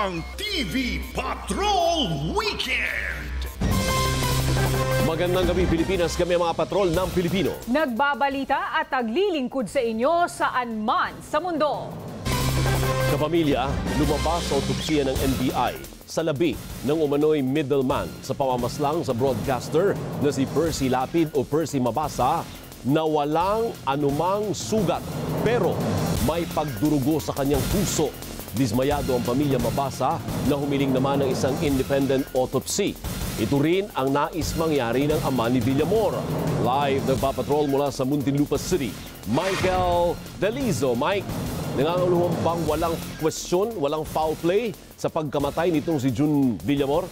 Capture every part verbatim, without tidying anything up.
ang T V Patrol Weekend! Magandang gabi Pilipinas, kami mga patrol ng Filipino. Nagbabalita at naglilingkod sa inyo saan man sa mundo. Kapamilya, lumabas sa otopsiya ng N B I sa labi ng umano'y middleman sa pamamaslang sa broadcaster na si Percy Lapid o Percy Mabasa na walang anumang sugat pero may pagdurugo sa kanyang puso. Dismayado ang pamilya Mabasa na humiling naman ng isang independent autopsy. Ito rin ang nais mangyari ng ama ni Villamor. Live nagpapatrol mula sa Muntinlupa City, Michael Delizo. Mike, nanganguluhan bang walang question, walang foul play sa pagkamatay nitong si June Villamor?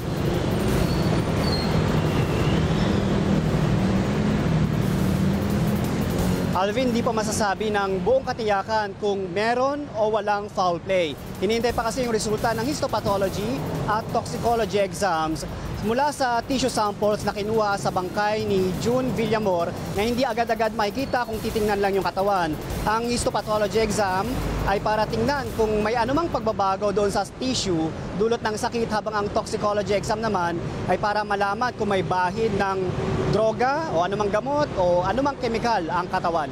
Alvin, di pa masasabi ng buong katiyakan kung meron o walang foul play. Hinihintay pa kasi yung resulta ng histopathology at toxicology exams mula sa tissue samples na kinuha sa bangkay ni June Villamor na hindi agad-agad makikita kung titingnan lang yung katawan. Ang histopathology exam ay para tingnan kung may anumang pagbabago doon sa tissue dulot ng sakit, habang ang toxicology exam naman ay para malaman kung may bahid ng droga o anumang gamot o anumang kemikal ang katawan.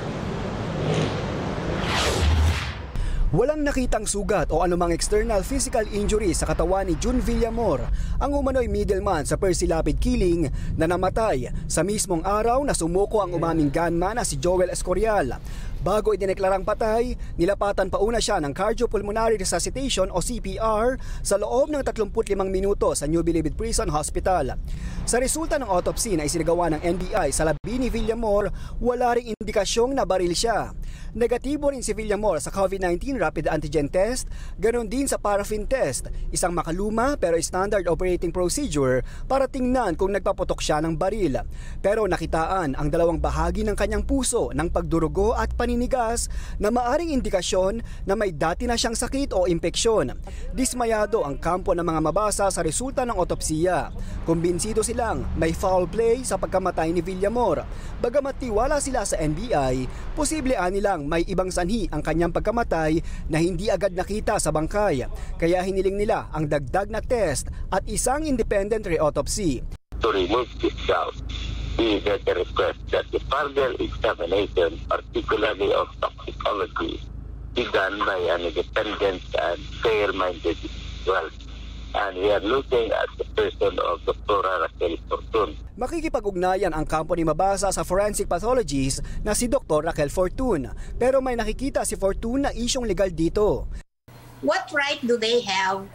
Walang nakitang sugat o anumang external physical injury sa katawan ni June Villamor, ang umano'y middleman sa Percy Lapid killing na namatay sa mismong araw na sumuko ang umaming gunman na si Joel Escorial. Bago idineklarang patay, nilapatan pa una siya ng cardiopulmonary resuscitation o C P R sa loob ng tatlumpu't limang minuto sa New Bilibid Prison Hospital. Sa resulta ng autopsy na isinagawa ng N B I sa labi ni Villamor, wala ring indikasyong nabaril siya. Negatibo rin si Villamor sa COVID nineteen rapid antigen test, ganoon din sa paraffin test, isang makaluma pero standard operating procedure para tingnan kung nagpaputok siya ng baril. Pero nakitaan ang dalawang bahagi ng kanyang puso ng pagdurugo at paninigas na maaring indikasyon na may dati na siyang sakit o impeksyon. Dismayado ang kampo ng mga Mabasa sa resulta ng otopsiya. Kumbinsido silang may foul play sa pagkamatay ni Villamor. Bagamat tiwala sila sa N B I, posible nilang may ibang sanhi ang kanyang pagkamatay na hindi agad nakita sa bangkay. Kaya hiniling nila ang dagdag na test at isang independent re-autopsy. To remove this doubt, we get a request that the further examination, particularly of toxicology, be done by an independent and fair-minded individual. And we are looking at the person of Doctor Raquel Fortun. Makikipag-ugnayan ang kampo ni Mabasa sa forensic pathologist na si Doctor Raquel Fortun. Pero may nakikita si Fortun na isyong legal dito. What right do they have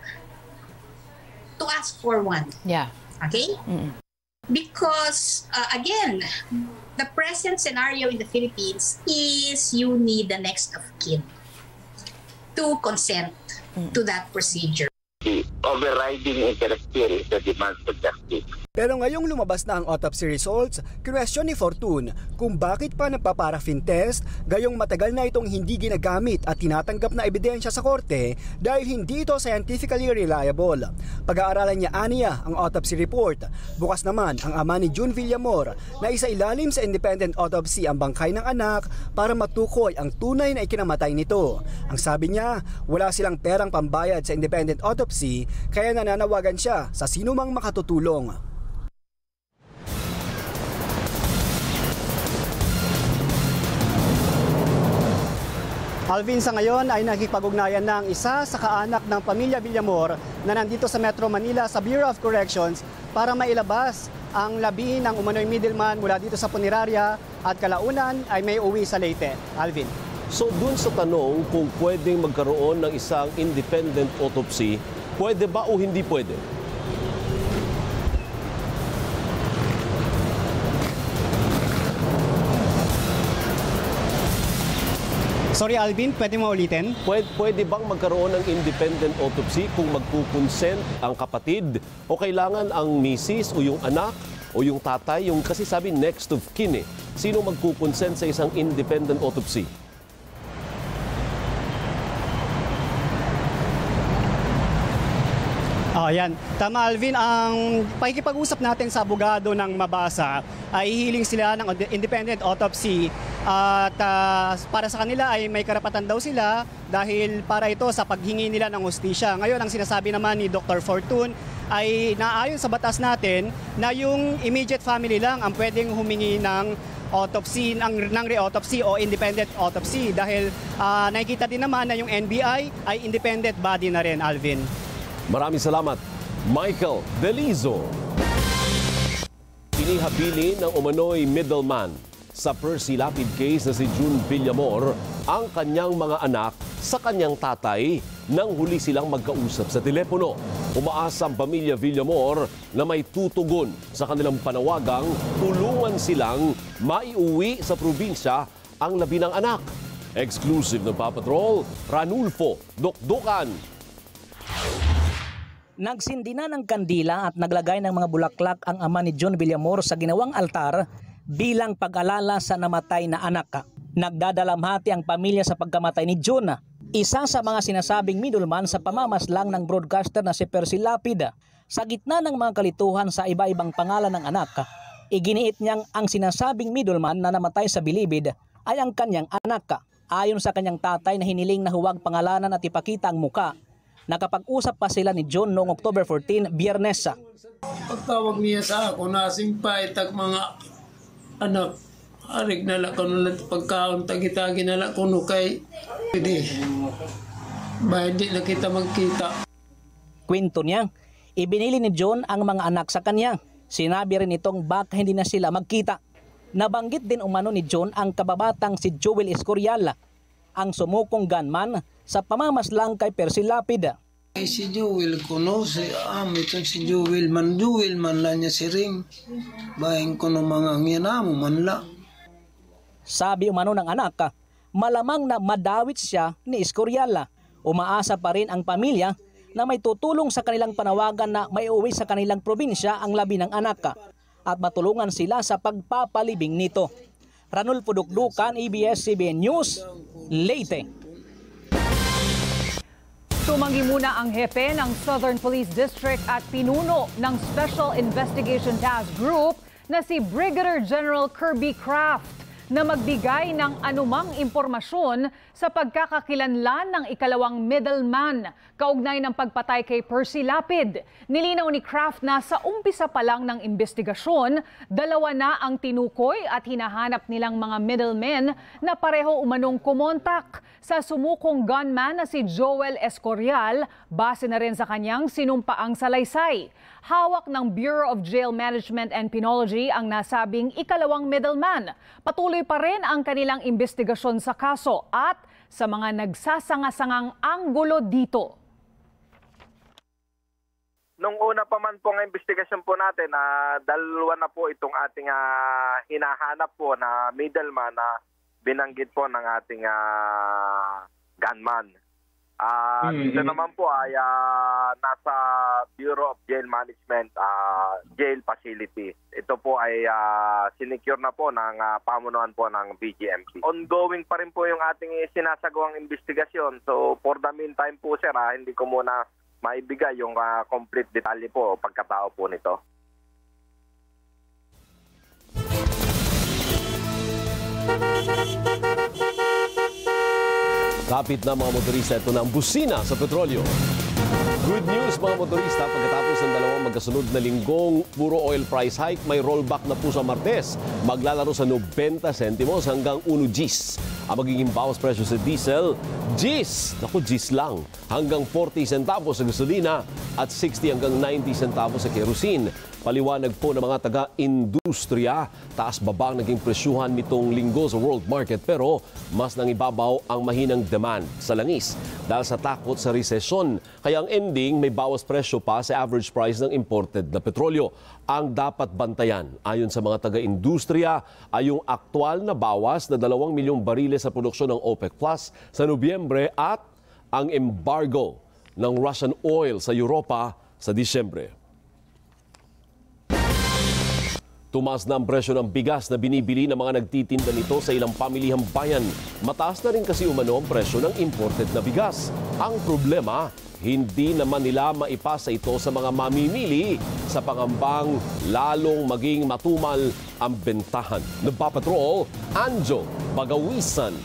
to ask for one? Yeah. Okay? Mm-mm. Because, uh, again, the present scenario in the Philippines is you need the next of kin to consent mm. to that procedure. The overriding interest here is the demand for justice. Pero ngayong lumabas na ang autopsy results, question ni Fortun kung bakit pa nagpa-paraffin test gayong matagal na itong hindi ginagamit at tinatanggap na ebidensya sa korte dahil hindi ito scientifically reliable. Pag-aaralan niya aniya ang autopsy report. Bukas naman ang ama ni June Villamor na isa ilalim sa independent autopsy ang bangkay ng anak para matukoy ang tunay na ikinamatay nito. Ang sabi niya, wala silang perang pambayad sa independent autopsy kaya nananawagan siya sa sinumang makatutulong. Alvin, sa ngayon ay nakikipag-ugnayan ng isa sa kaanak ng pamilya Villamor na nandito sa Metro Manila sa Bureau of Corrections para mailabas ang labi ng umano'y middleman mula dito sa punerarya at kalaunan ay may uwi sa Leyte. Alvin. So dun sa tanong kung pwedeng magkaroon ng isang independent autopsy, pwede ba o hindi pwede? Sorry Alvin, pwede mo ulitin? Pwede, pwede bang magkaroon ng independent autopsy kung magkukonsent ang kapatid o kailangan ang misis o yung anak o yung tatay, yung kasi sabi next of kin eh. Sino magkukonsent sa isang independent autopsy? Oh, yan. Tama, Alvin. Ang pakikipag-usap natin sa abogado ng Mabasa ay hihiling sila ng independent autopsy at uh, para sa kanila ay may karapatan daw sila dahil para ito sa paghingi nila ng hustisya. Ngayon, ang sinasabi naman ni Doctor Fortune ay naayon sa batas natin na yung immediate family lang ang pwedeng humingi ng autopsy, ng, ng re-autopsy o independent autopsy dahil uh, nakikita din naman na yung N B I ay independent body na rin, Alvin. Maraming salamat, Michael Delizo. Inihabili ng umano'y middleman sa Percy Lapid case na si June Villamor ang kanyang mga anak sa kanyang tatay nang huli silang magkausap sa telepono. Umaasa ang pamilya Villamor na may tutugon sa kanilang panawagang tulungan silang maiuwi sa probinsya ang labi ng anak. Exclusive ng Papatrol, Ranulfo Dokdokan. Nagsindi na ng kandila at naglagay ng mga bulaklak ang ama ni June Villamor sa ginawang altar bilang pag-alala sa namatay na anak. Nagdadalamhati ang pamilya sa pagkamatay ni June. Isa sa mga sinasabing middleman sa pamamaslang ng broadcaster na si Percy Lapid. Sa gitna ng mga kalituhan sa iba-ibang pangalan ng anak, iginiit niyang ang sinasabing middleman na namatay sa bilibid ay ang kanyang anak. Ayon sa kanyang tatay na hiniling na huwag pangalanan at ipakita ang muka, nakapag-usap pa sila ni John noong October fourteen, Biyernes. Pagtawag niya sa ako, nasing pa itag mga anak, harig nala ko nung pagkaon, tagi-tagi nala ko nung kay hindi. Ba hindi na kita magkita. Kwento niya, ibinili ni John ang mga anak sa kanya. Sinabi rin itong baka hindi na sila magkita. Nabanggit din umano ni John ang kababatang si Joel Escorial, ang sumukong gunman sa pamamaslang kay Percy Lapid. Ay, si Joel ko no, si Am, itong si Joel man, Joel man lang niya si Ring. Bahin ko no mga nginamo man la. Sabi umano ng anak, malamang na madawit siya ni Escorial. Umaasa pa rin ang pamilya na may tutulong sa kanilang panawagan na may uwi sa kanilang probinsya ang labi ng anak at matulungan sila sa pagpapalibing nito. Ranulfo Dokdokan, A B S C B N News, Leyte. Tumanggi muna ang hepe ng Southern Police District at pinuno ng Special Investigation Task Group na si Brigadier General Kirby Craft na magbigay ng anumang impormasyon sa pagkakakilanlan ng ikalawang middleman kaugnay ng pagpatay kay Percy Lapid. Nilinaw ni Craft na sa umpisa pa lang ng investigasyon, dalawa na ang tinukoy at hinahanap nilang mga middlemen na pareho umanong kumontak sa sumukong gunman na si Joel Escorial base na rin sa kanyang sinumpaang salaysay. Hawak ng Bureau of Jail Management and Penology ang nasabing ikalawang middleman. Patuloy pa rin ang kanilang investigasyon sa kaso at sa mga nagsasanga-sangang anggulo dito. Nung una pa man po ng investigasyon po natin, uh, dalawa na po itong ating uh, hinahanap po na middleman na binanggit po ng ating uh, gunman. Uh, mm-hmm. Dito naman po ay uh, nasa Bureau of Jail Management uh, Jail Facility. Ito po ay uh, sinecure na po ng uh, pamunuan po ng B G M P. Ongoing pa rin po yung ating sinasagawang investigasyon. So for the meantime po sir, uh, hindi ko muna maibigay yung uh, complete detalye po pagkatao po nito. Kapit na mga motorista, ito na ang busina sa petrolyo. Good news mga motorista, pagkatapos ng dalawang magkasunod na linggong puro oil price hike, may rollback na po sa Martes. Maglalaro sa ninety centimos hanggang one Gs. Ang magiging bawas presyo sa diesel, Gs, naku Gs lang, hanggang forty centavos sa gasolina at sixty hanggang ninety centavos sa kerosene. Paliwanag po ng mga taga-industriya, taas-baba ang naging presyuhan nitong linggo sa world market pero mas nangibabaw ang mahinang demand sa langis dahil sa takot sa resesyon. Kaya ang ending may bawas presyo pa sa average price ng imported na petrolyo. Ang dapat bantayan ayon sa mga taga-industriya ay yung aktual na bawas na dalawang milyong bariles sa produksyon ng OPEC Plus sa Nobyembre at ang embargo ng Russian oil sa Europa sa Disyembre. Tumaas na ang presyo ng bigas na binibili ng mga nagtitinda nito sa ilang pamilihang bayan. Mataas na rin kasi umano ang presyo ng imported na bigas. Ang problema, hindi naman nila maipasa ito sa mga mamimili sa pangambang lalong maging matumal ang bentahan. Nagpapatrol, Anjo Bagawisan.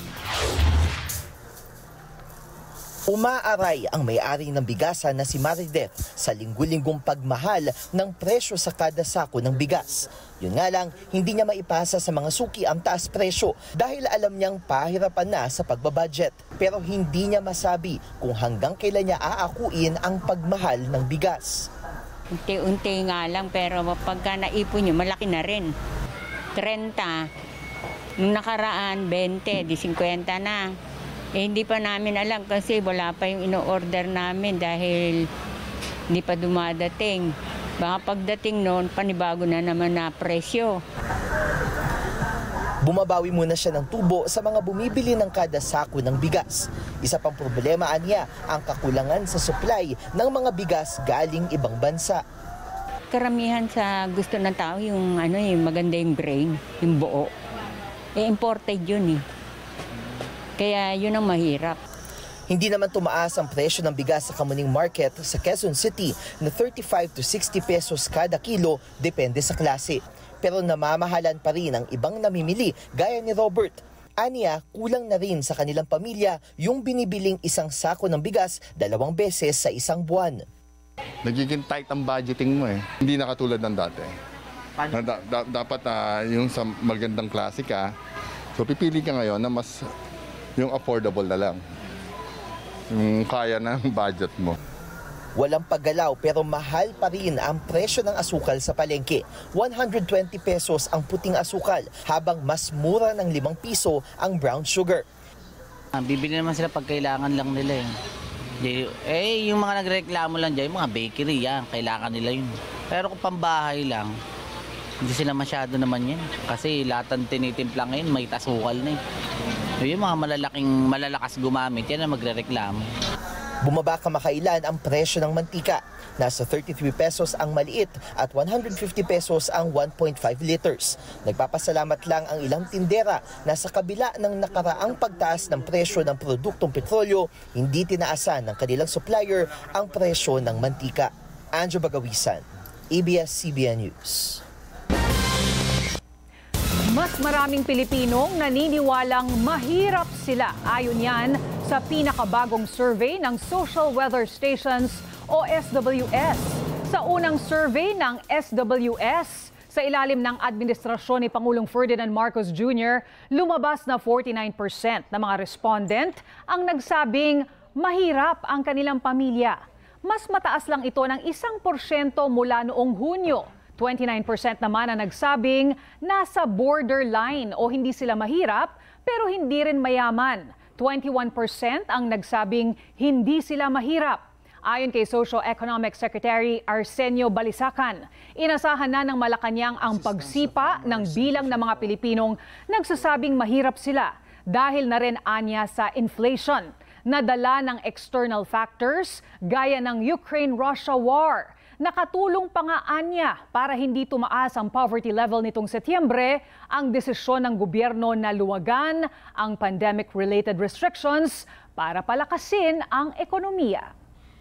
Umaaray ang may-ari ng bigasan na si Marideth sa linggo-linggong pagmahal ng presyo sa kada sako ng bigas. Yun nga lang, hindi niya maipasa sa mga suki ang taas presyo dahil alam niyang pahirapan na sa pagbabudget. Pero hindi niya masabi kung hanggang kailan niya aakuin ang pagmahal ng bigas. Unti-unti nga lang pero pagka naipon niyo, malaki na rin. trenta, nung nakaraan, twenty, di fifty na. Eh, hindi pa namin alam kasi wala pa yung ino-order namin dahil hindi pa dumadating. Baka pagdating noon, panibago na naman na presyo. Bumabawi muna siya ng tubo sa mga bumibili ng kada sako ng bigas. Isa pang problema niya ang kakulangan sa supply ng mga bigas galing ibang bansa. Karamihan sa gusto ng tao yung ano, yung maganda yung grain, yung buo. Eh, imported yun eh. Kaya yun ang mahirap. Hindi naman tumaas ang presyo ng bigas sa Kamuning Market sa Quezon City na thirty-five to sixty pesos kada kilo, depende sa klase. Pero namamahalan pa rin ang ibang namimili gaya ni Robert. Aniya, kulang na rin sa kanilang pamilya yung binibiling isang sako ng bigas dalawang beses sa isang buwan. Nagiging tight ang budgeting mo eh. Hindi na katulad ng dati. Na, da, da, dapat uh, yung sa magandang klase ka, so pipili ka ngayon na mas yung affordable na lang. Yung kaya ng budget mo. Walang paggalaw pero mahal pa rin ang presyo ng asukal sa palengke. one hundred twenty pesos ang puting asukal habang mas mura ng limang piso ang brown sugar. Bibili naman sila pag kailangan lang nila eh. Eh, yung mga nagreklamo lang dyan, yung mga bakery yan, kailangan nila yun. Pero kung pambahay lang, hindi sila masyado naman yan. Kasi lahat ng tinitimpla ngayon, may tasukal na eh. Yung mga malalaking, malalakas gumamit, yan ang magrereklamo. Bumaba kamakailan ang presyo ng mantika. Nasa thirty-three pesos ang maliit at one hundred fifty pesos ang one point five liters. Nagpapasalamat lang ang ilang tindera na sa kabila ng nakaraang pagtaas ng presyo ng produktong petrolyo, hindi tinaasan ng kanilang supplier ang presyo ng mantika. Anjo Bagawisan, A B S C B N News. Mas maraming Pilipinong naniniwalang mahirap sila. Ayon yan sa pinakabagong survey ng Social Weather Stations o S W S. Sa unang survey ng S W S, sa ilalim ng administrasyon ni Pangulong Ferdinand Marcos Junior, lumabas na forty-nine percent ng mga respondent ang nagsabing mahirap ang kanilang pamilya. Mas mataas lang ito ng isang porsyento mula noong Hunyo. twenty-nine percent naman ang nagsabing nasa borderline o hindi sila mahirap pero hindi rin mayaman. twenty-one percent ang nagsabing hindi sila mahirap. Ayon kay Socio-Economic Secretary Arsenio Balisacan, inasahan na ng Malacanang ang pagsipa ng bilang ng mga Pilipinong nagsasabing mahirap sila dahil na rin anya sa inflation, nadala ng external factors gaya ng Ukraine-Russia war. Nakatulong pa nga anya para hindi tumaas ang poverty level nitong Setyembre ang desisyon ng gobyerno na luwagan ang pandemic-related restrictions para palakasin ang ekonomiya.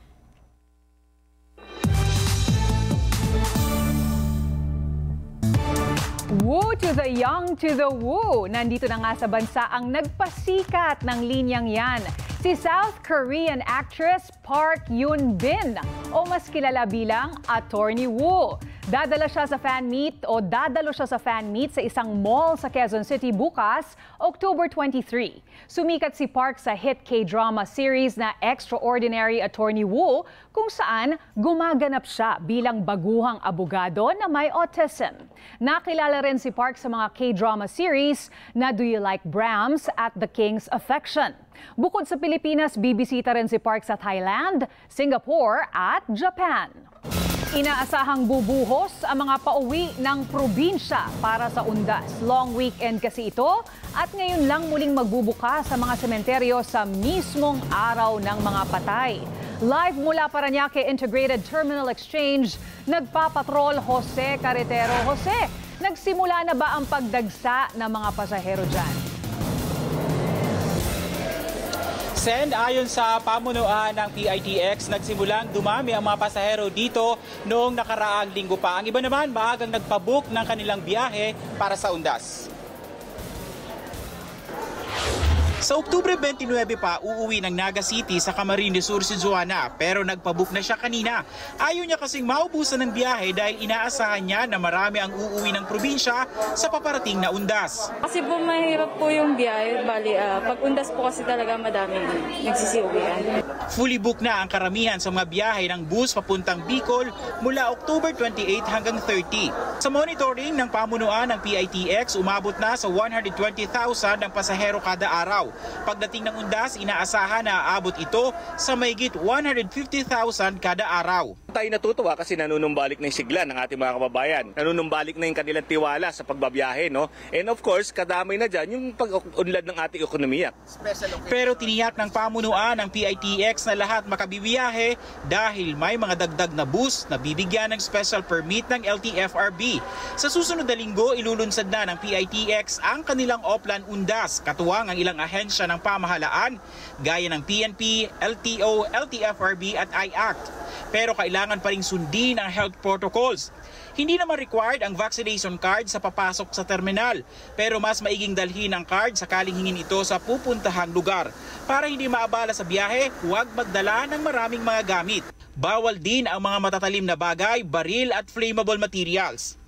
Woo to the young to the woo. Nandito na nga sa bansa ang nagpasikat ng linyang yan. Si South Korean actress Park Yoon-bin o mas kilala bilang Attorney Woo. Dadala siya sa fan meet o dadalo siya sa fan meet sa isang mall sa Quezon City bukas, October twenty-three. Sumikat si Park sa hit K-drama series na Extraordinary Attorney Woo kung saan gumaganap siya bilang baguhang abogado na may autism. Nakilala rin si Park sa mga K-drama series na Do You Like Brahms at The King's Affection. Bukod sa Pilipinas, bibisita rin si Park sa Thailand, Singapore at Japan. Inaasahang bubuhos ang mga pauwi ng probinsya para sa undas. Long weekend kasi ito at ngayon lang muling magbubukas sa mga sementeryo sa mismong araw ng mga patay. Live mula Parañaque Integrated Terminal Exchange, nagpapatrol Jose Carretero. Jose, Nagsimula na ba ang pagdagsa ng mga pasahero dyan? Sen, ayon sa pamunuan ng P I T X, nagsimulang dumami ang mga pasahero dito noong nakaraang linggo pa. Ang iba naman, maagang nagpabook ng kanilang biyahe para sa undas. Sa Oktubre twenty-nine pa, uuwi ng Naga City sa Camarines Sur si Joanna, pero nagpabook na siya kanina. Ayaw niya kasing maubusan ng biyahe dahil inaasahan niya na marami ang uuwi ng probinsya sa paparating na undas. Kasi po mahirap po yung biyahe, bali uh, pag undas po kasi talaga madami nagsisiuwian. Fully booked na ang karamihan sa mga biyahe ng bus papuntang Bicol mula October twenty-eight hanggang thirty. Sa monitoring ng pamunuan ng P I T X, umabot na sa one hundred twenty thousand ang pasahero kada araw. Pagdating ng undas, inaasahan na aabot ito sa mahigit one hundred fifty thousand kada araw. Tayo natutuwa kasi nanunumbalik na yung sigla ng ating mga kababayan. Nanunumbalik na yung kanilang tiwala sa pagbabiyahe, no? And of course, kadamay na dyan yung pag-unlad ng ating ekonomiya. Pero tiniyak ng pamunuan ng P I T X na lahat makabibiyahe dahil may mga dagdag na bus na bibigyan ng special permit ng L T F R B. Sa susunod na linggo, ilulunsad na ng P I T X ang kanilang Oplan Undas, katuwang ang ilang ahensya ng pamahalaan gaya ng P N P, L T O, L T F R B at I A C T. Pero kailangan pa ring sundin ang health protocols. Hindi naman required ang vaccination card sa papasok sa terminal, pero mas maiging dalhin ang card sakaling hingin ito sa pupuntahang lugar. Para hindi maabala sa biyahe, huwag magdala ng maraming mga gamit. Bawal din ang mga matatalim na bagay, baril at flammable materials.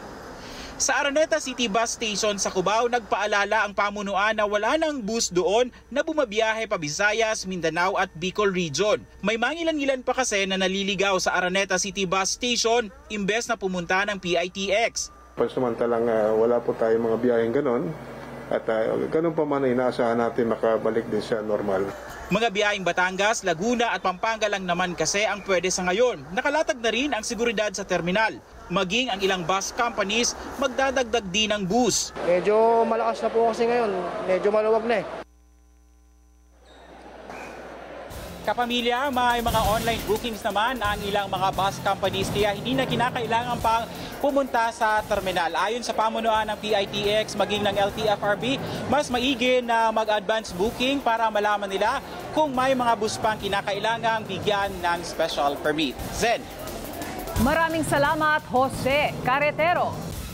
Sa Araneta City Bus Station sa Cubao, nagpaalala ang pamunuan na wala nang bus doon na bumabiyahe pa Visayas, Mindanao at Bicol Region. May mangilan-ngilan pa kasi na naliligaw sa Araneta City Bus Station imbes na pumunta ng P I T X. Pansamantalang uh, wala po tayong mga biyaheng ganon at uh, ganun pa man ay inaasahan natin makabalik din siya normal. Mga biyaheng Batangas, Laguna at Pampanga lang naman kasi ang pwede sa ngayon. Nakalatag na rin ang seguridad sa terminal. Maging ang ilang bus companies magdadagdag din ng bus. Medyo malakas na po kasi ngayon, medyo maluwag na eh. Kapamilya, may mga online bookings naman ang ilang mga bus companies kaya hindi na kinakailangan pang pumunta sa terminal. Ayon sa pamunuan ng P I T X maging ng L T F R B, mas maigi na mag-advance booking para malaman nila kung may mga bus pang kinakailangang bigyan ng special permit. Zen. Maraming salamat, Jose Carretero.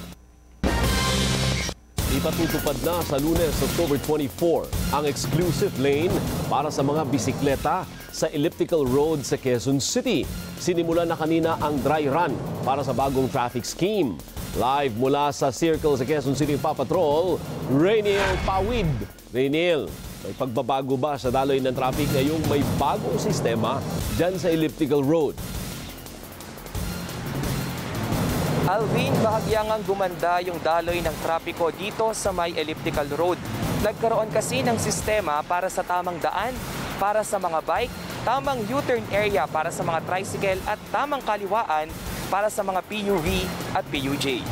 Ipatutupad na sa Lunes, October twenty-four, ang exclusive lane para sa mga bisikleta sa Elliptical Road sa Quezon City. Sinimula na kanina ang dry run para sa bagong traffic scheme. Live mula sa Circle sa Quezon City Papatrol, Rainiel Pawid. Rainiel, may pagbabago ba sa daloy ng traffic ngayong may bagong sistema dyan sa Elliptical Road? Alvin, bahagyangang gumanda yung daloy ng trapiko dito sa may Elliptical Road. Nagkaroon kasi ng sistema para sa tamang daan, para sa mga bike, tamang U-turn area para sa mga tricycle at tamang kaliwaan para sa mga P U V at P U J.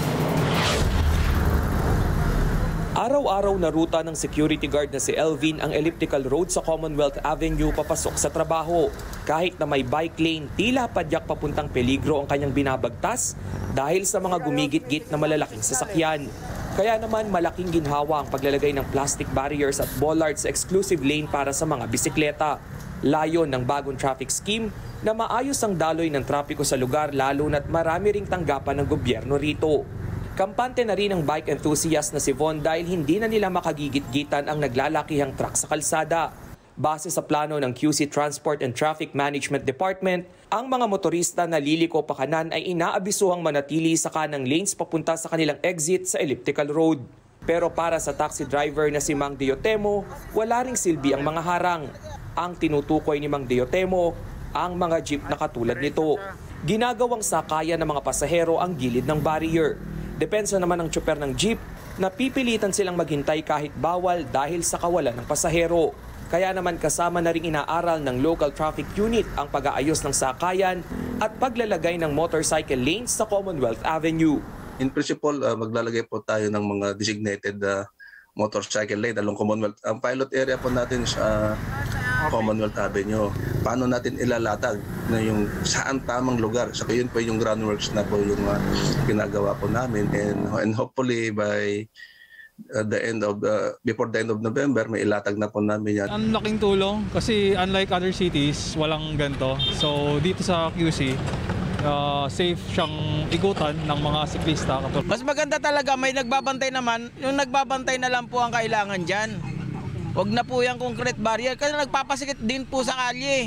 Araw-araw na ruta ng security guard na si Elvin ang Elliptical Road sa Commonwealth Avenue papasok sa trabaho. Kahit na may bike lane, tila padyak papuntang peligro ang kanyang binabagtas dahil sa mga gumigit-git na malalaking sasakyan. Kaya naman malaking ginhawa ang paglalagay ng plastic barriers at bollards sa exclusive lane para sa mga bisikleta. Layon ng bagong traffic scheme na maayos ang daloy ng trapiko sa lugar lalo na't marami ring tanggapan ng gobyerno rito. Kampante na rin ang bike enthusiast na si Von dahil hindi na nila makagigit-gitan ang naglalakihang truck sa kalsada. Base sa plano ng Q C Transport and Traffic Management Department, ang mga motorista na liliko pa kanan ay inaabisuhang manatili sa kanang lanes papunta sa kanilang exit sa Elliptical Road. Pero para sa taxi driver na si Mang Diotemo, wala ring silbi ang mga harang. Ang tinutukoy ni Mang Diotemo, ang mga jeep na katulad nito. Ginagawang sakayan ng mga pasahero ang gilid ng barrier. Depensa naman ng tsuper ng jeep na pipilitan silang maghintay kahit bawal dahil sa kawalan ng pasahero. Kaya naman kasama na rin inaaral ng local traffic unit ang pag-aayos ng sakayan at paglalagay ng motorcycle lanes sa Commonwealth Avenue. In principle, uh, maglalagay po tayo ng mga designated uh, motorcycle lane along Commonwealth. Ang pilot area po natin sa uh, Commonwealth Avenue. Paano natin ilalatag na yung saan tamang lugar? So yun po yung groundworks na po yung uh, ginagawa po namin, and and hopefully by uh, the end of the before the end of November may ilatag na po namin yan. Ang laking tulong kasi unlike other cities, walang ganito. So dito sa Q C, Uh, safe siyang igutan ng mga siklista. Mas maganda talaga, may nagbabantay naman. Yung nagbabantay na lang po ang kailangan dyan. Huwag na po yung concrete barrier kasi nagpapasikit din po sa kalye.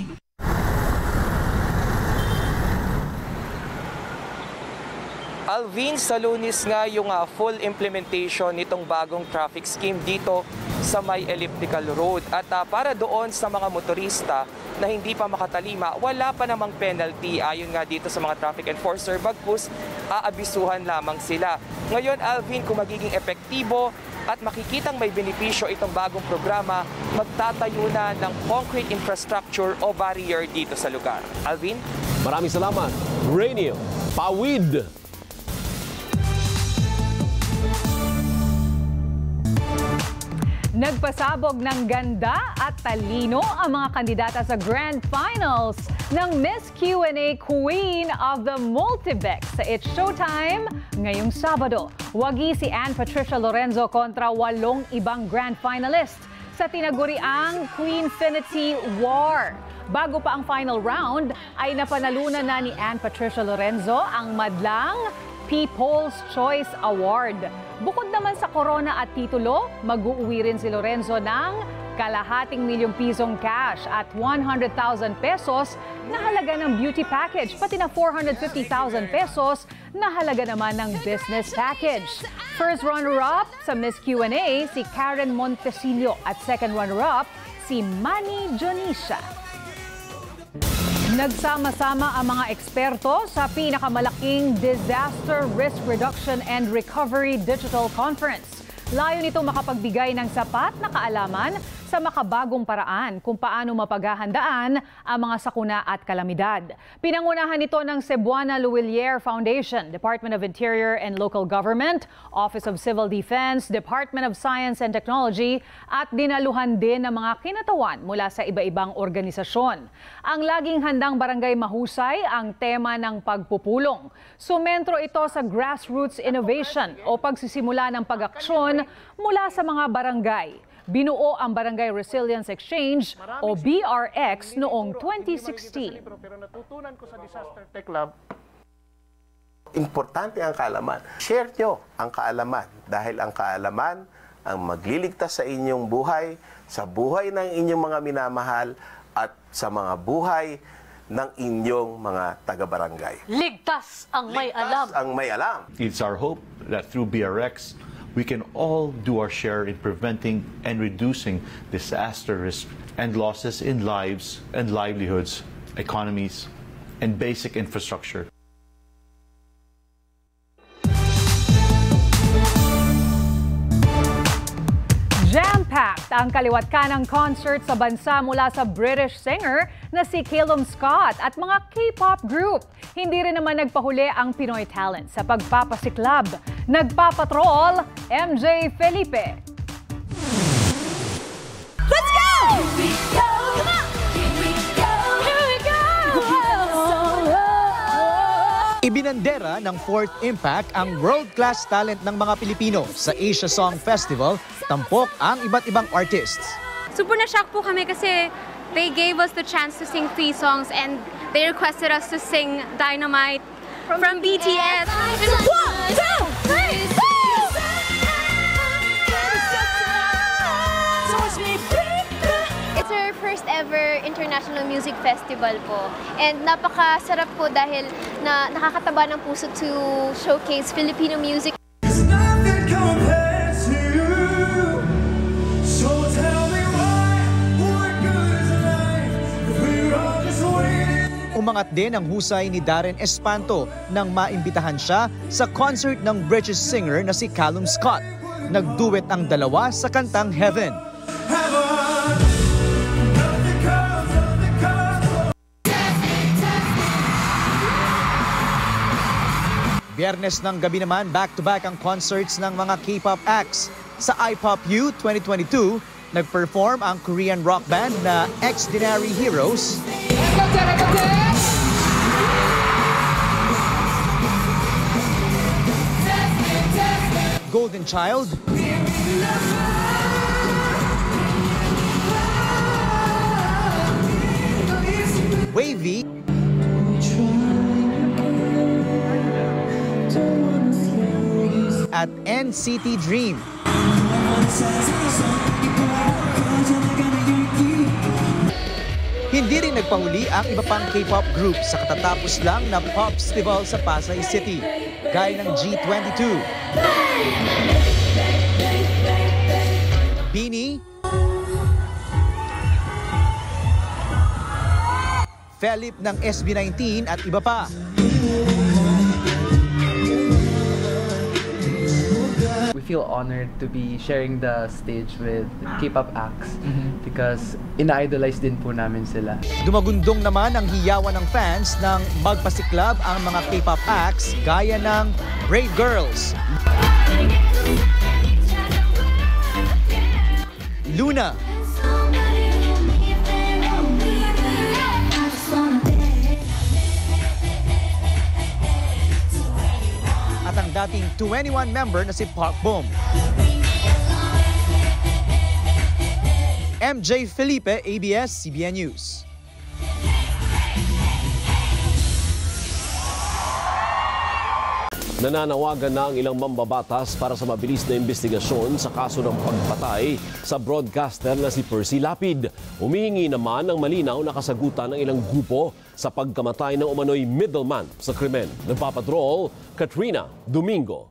Alvin, sa Lunes nga yung uh, full implementation nitong bagong traffic scheme dito sa may elliptical road. At uh, para doon sa mga motorista na hindi pa makatalima, wala pa namang penalty ayon nga dito sa mga traffic enforcer, bagkus aabisuhan lamang sila. Ngayon, Alvin, kung magiging epektibo at makikitang may benepisyo itong bagong programa, magtatayo na ng concrete infrastructure o barrier dito sa lugar. Alvin? Maraming salamat. Rainier, Pawid! Nagpasabog ng ganda at talino ang mga kandidata sa Grand Finals ng Miss Q and A Queen of the Multibex sa It's Showtime ngayong Sabado. Wagi si Ann Patricia Lorenzo kontra walong ibang Grand Finalist sa tinaguriang Queenfinity War. Bago pa ang final round, ay napanalunan na ni Ann Patricia Lorenzo ang madlang People's Choice Award. Bukod naman sa corona at titulo, mag-uuwi rin si Lorenzo ng kalahating milyong pisong cash at one hundred thousand pesos na halaga ng beauty package, pati na four hundred fifty thousand pesos na halaga naman ng business package. First runner-up sa Miss Q and A si Karen Montecillo at second runner-up si Manny Dionisha. Nagsama-sama ang mga eksperto sa pinakamalaking Disaster Risk Reduction and Recovery Digital Conference. Layo nitong makapagbigay ng sapat na kaalaman sa makabagong paraan kung paano mapaghahandaan ang mga sakuna at kalamidad. Pinangunahan ito ng Cebuana Luwilier Foundation, Department of Interior and Local Government, Office of Civil Defense, Department of Science and Technology at dinaluhan din ng mga kinatawan mula sa iba-ibang organisasyon. Ang laging handang barangay mahusay ang tema ng pagpupulong. Sumentro ito sa grassroots innovation o pagsisimula ng pag-aksyon mula sa mga barangay. Binuo ang Barangay Resilience Exchange o B R X noong twenty sixteen. Pero natutunan ko sa Disaster Tech Lab, importante ang kaalaman. Share nyo ang kaalaman dahil ang kaalaman ang magliligtas sa inyong buhay, sa buhay ng inyong mga minamahal at sa mga buhay ng inyong mga taga-barangay. Ligtas ang may alam. Ligtas ang may alam. It's our hope that through B R X, we can all do our share in preventing and reducing disaster risk and losses in lives and livelihoods, economies, and basic infrastructure. Jam-packed ang kaliwat kanang concert sa bansa mula sa British singer na si Calum Scott at mga K-pop group. Hindi rin naman nagpahuli ang Pinoy talent sa pagpapasiklab. Nagpapatrol, M J Felipe. Let's go! Here we go! Come on! Here we go! Here we go! Ibinandera ng Fourth Impact ang world-class talent ng mga Pilipino sa Asia Song Festival. Tampok ang iba't ibang artists. Super na-shock po kami kasi they gave us the chance to sing three songs and they requested us to sing Dynamite from, from B T S. And one, two, three, It's our first ever international music festival po. And napakasarap po dahil na nakakataba ng puso to showcase Filipino music. Umangat din ang husay ni Darren Espanto nang maimbitahan siya sa concert ng British singer na si Calum Scott. Nagduet ang dalawa sa kantang Heaven. Biyernes ng gabi naman, back-to-back ang concerts ng mga K-pop acts. Sa I Pop U twenty twenty-two, Nag-perform ang Korean rock band na Extraordinary Heroes. Golden Child. Wavy. At N C T Dream. Hindi rin nagpahuli ang iba pang K-pop group sa katatapos lang na pop festival sa Pasay City, gaya ng G twenty-two. Beanie, Philip ng S B nineteen at iba pa. We feel honored to be sharing the stage with K-pop acts mm-hmm. because ina-idolize din po namin sila. Dumagundong naman ang hiyawan ng fans nang magpasiklab ang mga K-pop acts gaya ng Brave Girls, Luna, at ang dating twenty-one member na si Park Bom. M J Felipe, A B S C B N News. Nananawagan na ang ilang mambabatas para sa mabilis na investigasyon sa kaso ng pagpatay sa broadcaster na si Percy Lapid. Humihingi naman ng malinaw na kasagutan ng ilang grupo sa pagkamatay ng umano'y middleman sa krimen. Nagpapatrol, Katrina Domingo.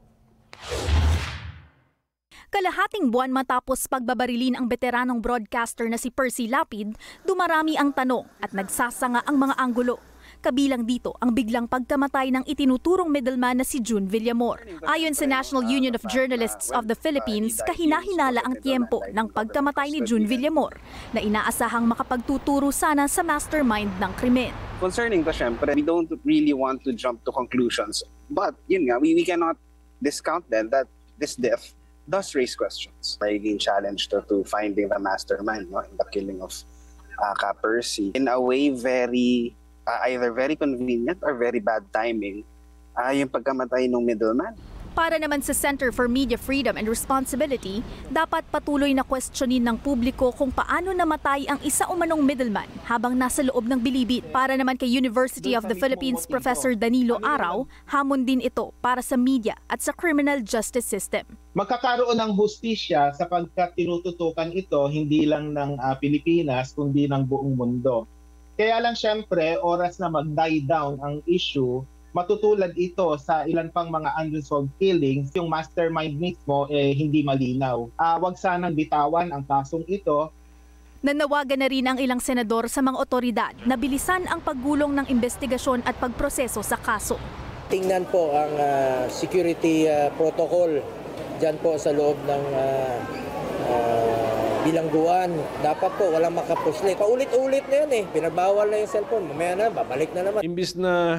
Kalahating buwan matapos pagbabarilin ang veteranong broadcaster na si Percy Lapid, dumarami ang tanong at nagsasanga ang mga anggulo. Kabilang dito ang biglang pagkamatay ng itinuturong middleman na si June Villamor. Ayon sa National Union of Journalists of the Philippines, kahina-hinala ang tiempo ng pagkamatay ni June Villamor na inaasahang makapagtuturo sana sa mastermind ng krimen. Concerning to, syempre, we don't really want to jump to conclusions. But, yun nga, we, we cannot discount then that this death does raise questions. Magiging challenge to, to finding the mastermind no, in the killing of uh, Ka Percy. In a way, very... Uh, either very convenient or very bad timing uh, yung pagkamatay ng middleman. Para naman sa Center for Media Freedom and Responsibility, dapat patuloy na questionin ng publiko kung paano namatay ang isa umanong middleman habang nasa loob ng bilibid. Para naman kay University of the Philippines Professor Danilo Araw, hamon din ito para sa media at sa criminal justice system. Magkakaroon ng hustisya sapagkat tinututukan ito hindi lang ng uh, Pilipinas kundi ng buong mundo. Kaya lang siyempre, oras na mag-die down ang issue, matutulad ito sa ilan pang mga unresolved killings, yung mastermind mismo eh, hindi malinaw. Uh, wag sanang bitawan ang kasong ito. Nanawagan na rin ang ilang senador sa mga otoridad na bilisan ang paggulong ng investigasyon at pagproseso sa kaso. Tingnan po ang uh, security uh, protocol dyan po sa loob ng uh, uh, bilangguan. Dapat po walang makapusli. Paulit-ulit na yan eh. Pinabawal na yung cellphone. Mamaya na, babalik na naman. Imbis na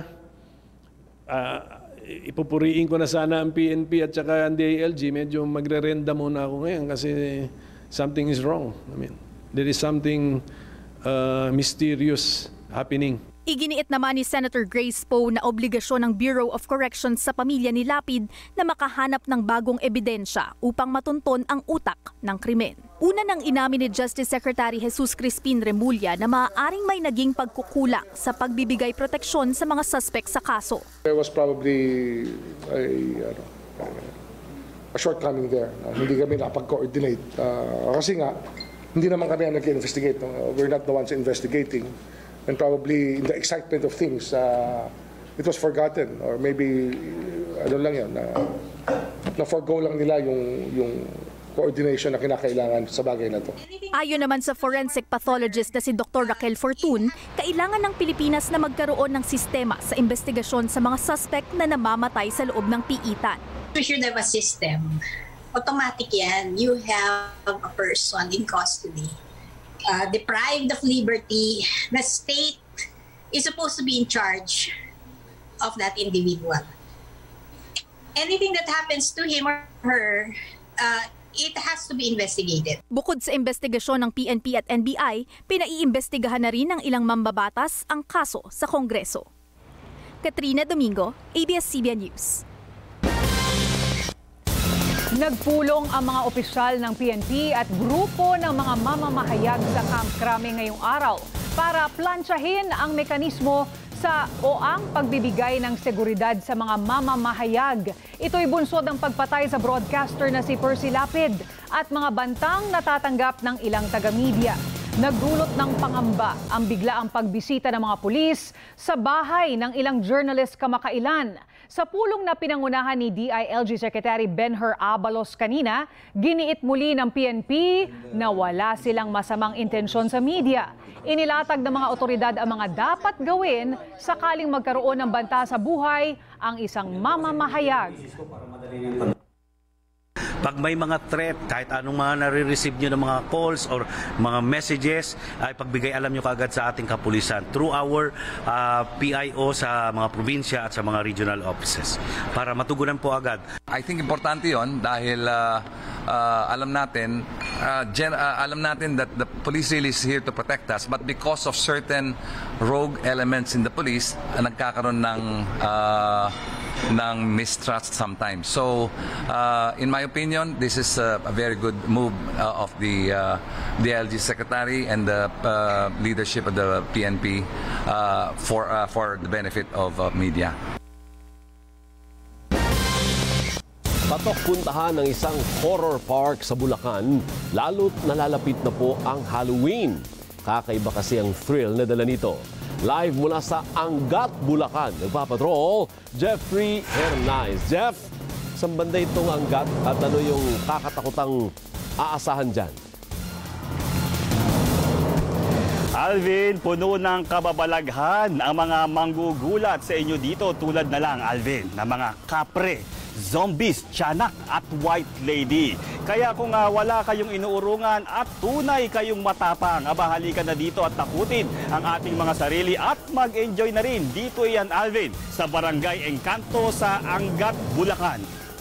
uh, ipupuriin ko na sana ang P N P at saka ang D I L G, medyo magre-renda muna ako ngayon kasi something is wrong. I mean, there is something uh, mysterious happening. Iginiit naman ni Senator Grace Poe na obligasyon ng Bureau of Corrections sa pamilya ni Lapid na makahanap ng bagong ebidensya upang matunton ang utak ng krimen. Una nang inamin ni Justice Secretary Jesus Crispin Remulla na maaaring may naging pagkukulang sa pagbibigay proteksyon sa mga suspect sa kaso. There was probably a, ano, a shortcoming there. Uh, hindi kami nakapag-coordinate. Uh, kasi nga, hindi naman kami ang nag-investigate. Uh, we're not the ones investigating. And probably in the excitement of things, uh, it was forgotten. Or maybe, ano lang yan, uh, na-forgo lang nila yung, yung coordination na kinakailangan sa bagay na to. Ayon naman sa forensic pathologist na si Doctor Raquel Fortun, kailangan ng Pilipinas na magkaroon ng sistema sa investigasyon sa mga suspect na namamatay sa loob ng piitan. We should have a system. Automatic yan. You have a person in custody, uh, deprived of liberty. The state is supposed to be in charge of that individual. Anything that happens to him or her, uh, it has to be investigated. Bukod sa investigasyon ng P N P at N B I, pinaiimbestigahan na rin ng ilang mambabatas ang kaso sa Kongreso. Katrina Domingo, A B S C B N News. Nagpulong ang mga opisyal ng P N P at grupo ng mga mamamahayag sa Camp Crame ngayong araw para plansyahin ang mekanismo sa o ang pagbibigay ng seguridad sa mga mamamahayag. Ito'y bunsod ng pagpatay sa broadcaster na si Percy Lapid at mga bantang natatanggap ng ilang taga-media. Nagdulot ng pangamba ang biglaang pagbisita ng mga pulis sa bahay ng ilang journalist kamakailan. Sa pulong na pinangunahan ni D I L G Secretary Benher Abalos kanina, giniit muli ng P N P na wala silang masamang intensyon sa media. Inilatag ng mga otoridad ang mga dapat gawin sakaling magkaroon ng banta sa buhay ang isang mamamahayag. Pag may mga threat, kahit anong mga nare-receive nyo ng mga calls or mga messages, ay pagbigay alam nyo kaagad sa ating kapulisan through our uh, P I O sa mga probinsya at sa mga regional offices para matugunan po agad. I think importante yon dahil uh, uh, alam natin uh, gen, uh, alam natin that the police really is here to protect us, but because of certain rogue elements in the police, uh, nagkakaroon ng uh, ng mistrust sometimes. So, uh, in my opinion, this is a, a very good move uh, of the uh, D L G Secretary and the uh, leadership of the P N P uh, for uh, for the benefit of uh, media. Patok puntahan ng isang horror park sa Bulacan, lalo't nalalapit na po ang Halloween. Kakaiba kasi ang thrill na dala nito. Live mula sa Angat, Bulacan, nagpapatrol, Jeffrey Hernandez. Jeff, saan banda itong Angat at ano yung kakatakutang aasahan dyan? Alvin, puno ng kababalaghan ang mga manggugulat sa inyo dito tulad na lang, Alvin, na mga kapre, zombies, tiyanak at white lady. Kaya kung uh, wala kayong inuurungan at tunay kayong matapang, aba halika na dito at takutin ang ating mga sarili at mag-enjoy na rin. Dito yan, Alvin, sa Barangay Encanto sa Angat, Bulacan.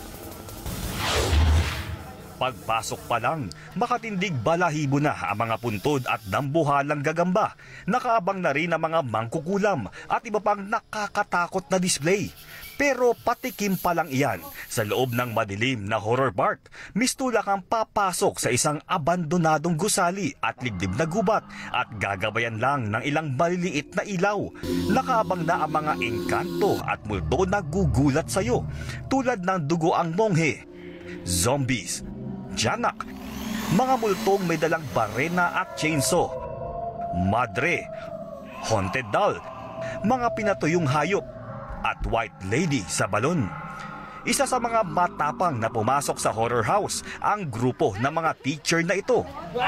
Pagpasok pa lang, makatindig balahibo na ang mga puntod at dambuhalang gagamba. Nakaabang na rin ang mga mangkukulam at iba pang nakakatakot na display. Pero patikim pa lang iyan sa loob ng madilim na horror park. Mistula kang papasok sa isang abandonadong gusali at liblib na gubat at gagabayan lang ng ilang maliliit na ilaw. Nakaabang na ang mga engkanto at multo na gugulat sa iyo tulad ng dugo ang monghe, zombies, tiyanak, mga multong may dalang barena at chainsaw, madre, haunted doll, mga pinatuyong hayop, at white lady sa balon. Isa sa mga matapang na pumasok sa horror house ang grupo ng mga teacher na ito.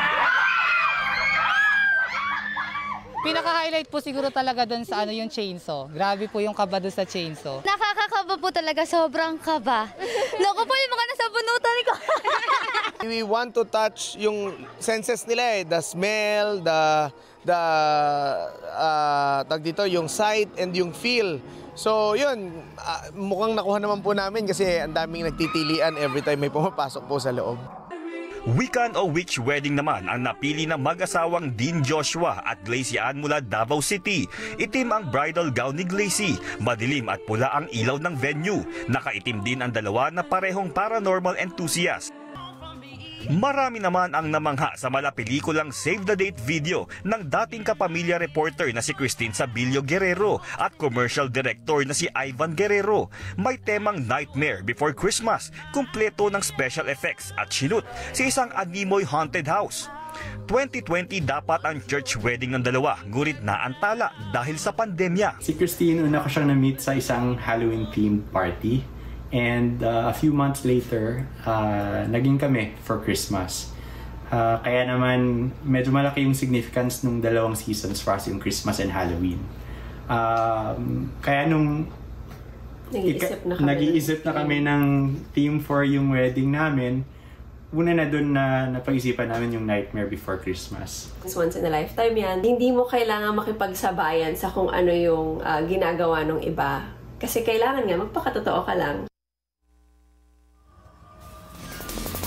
Pinaka-highlight po siguro talaga doon sa ano yung chainsaw. Grabe po yung kaba doon sa chainsaw. Nakakakaba po talaga, sobrang kaba. Loko po yung mga nasa bunutan ko. We want to touch yung senses nila eh, the smell, the the uh, tag dito yung sight and yung feel. So yun, uh, mukhang nakuha naman po namin kasi ang daming nagtitilian every time may pumapasok po sa loob. Weekend o witch wedding naman ang napili ng mag-asawang Dean Joshua at Glacy Ann mula Davao City. Itim ang bridal gown ni Glacy, madilim at pula ang ilaw ng venue. Nakaitim din ang dalawa na parehong paranormal enthusiast. Marami naman ang namangha sa malapelikulang Save the Date video ng dating kapamilya reporter na si Christine Sabilio Guerrero at commercial director na si Ivan Guerrero. May temang Nightmare Before Christmas, kumpleto ng special effects at shoot sa isang animoy haunted house. twenty twenty dapat ang church wedding ng dalawa, ngurit naantala dahil sa pandemya. Si Christine, una ko siyang na-meet sa isang Halloween-themed party. And uh, a few months later, uh, naging kami for Christmas. Uh, kaya naman, medyo malaki yung significance ng dalawang seasons for us, yung Christmas and Halloween. Um, kaya nung nag-iisip na kami, nag-iisip na kami ng theme for yung wedding namin, una na dun na napag-isipan namin yung Nightmare Before Christmas. Once in a lifetime yan. Hindi mo kailangan makipagsabayan sa kung ano yung uh, ginagawa ng iba. Kasi kailangan nga, magpakatotoo ka lang.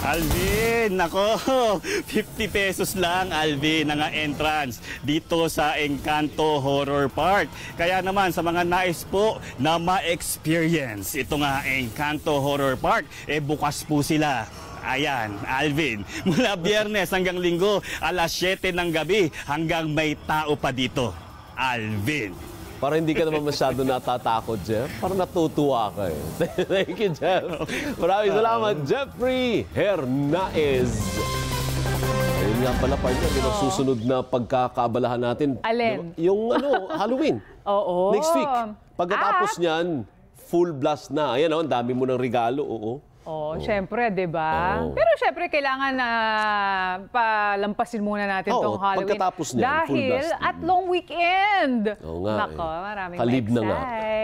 Alvin, nako, fifty pesos lang, Alvin, ang entrance dito sa Encanto Horror Park. Kaya naman sa mga nais po na ma-experience ito nga Encanto Horror Park, eh bukas po sila. Ayan, Alvin, mula Biyernes hanggang Linggo, alas siyete ng gabi hanggang may tao pa dito. Alvin. Para hindi ka naman masyado natatakot, Jeff. Para natutuwa ka eh. Thank you, Jeff. Maraming salamat, Jeffrey Hernaez. Ayun nga pala, partner, yung susunod na pagkakaabalahan natin. Alin? Yung ano, Halloween. Oo. Next week. Pagkatapos At... niyan, full blast na. Ayan, oh, ang dami mo ng regalo. Oo. Oh, oh, syempre, 'di ba? Oh. Pero syempre kailangan na uh, palampasin muna natin oh, tong Halloween pagkatapos niyan, dahil full blast. at long weekend. Oo nga. Nako, eh. maraming Kalib na nga.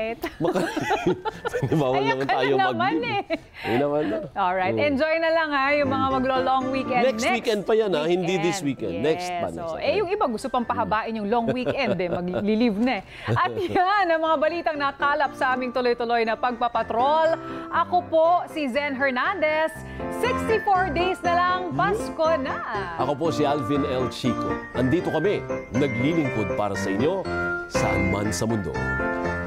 Bawal Ayan naman ka tayo na naman mag-live. eh. Ayun naman na. Alright, oh. enjoy na lang ha yung mga maglo-long weekend. Next, next weekend pa yan ha, hindi this Yes. weekend. Next pa. So, eh yung iba gusto pang pahabain yung long weekend eh, mag-live na eh. At yan ang mga balitang nakalap sa aming tuloy-tuloy na pagpapatrol. Ako po si Zen Hernandez. sixty-four days na lang, Pasko na! Ako po si Alvin L. Chico. Andito kami, naglilingkod para sa inyo, saan man sa mundo.